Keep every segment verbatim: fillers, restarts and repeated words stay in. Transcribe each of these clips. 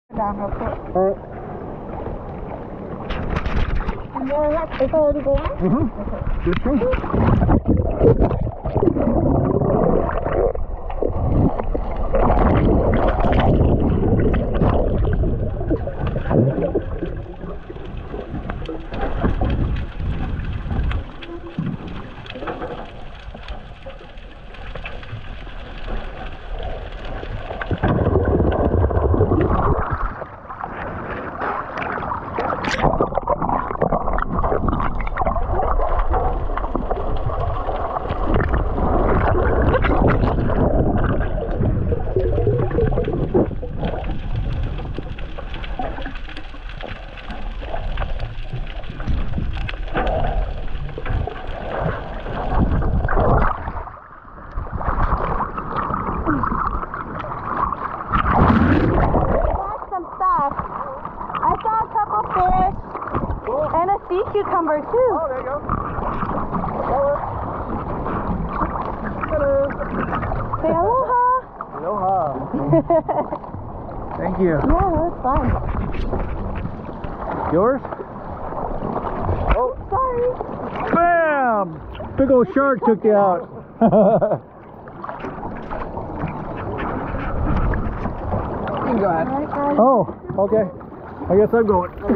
Down real quick. Alright. And then that's it's already going? Mm-hmm. Good thing. Sea cucumber too. Oh, there you go. Hello. Hello. Say aloha. Aloha. Thank you. Yeah, that was fun. Yours? Oh, sorry. Bam! Big old shark took you out. You can go ahead. Oh, okay. I guess I'm going. Okay.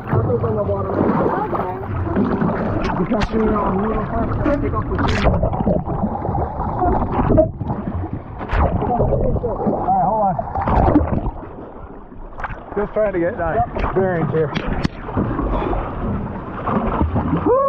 Alright, hold on. Just trying to get uh, bearings here. Woo!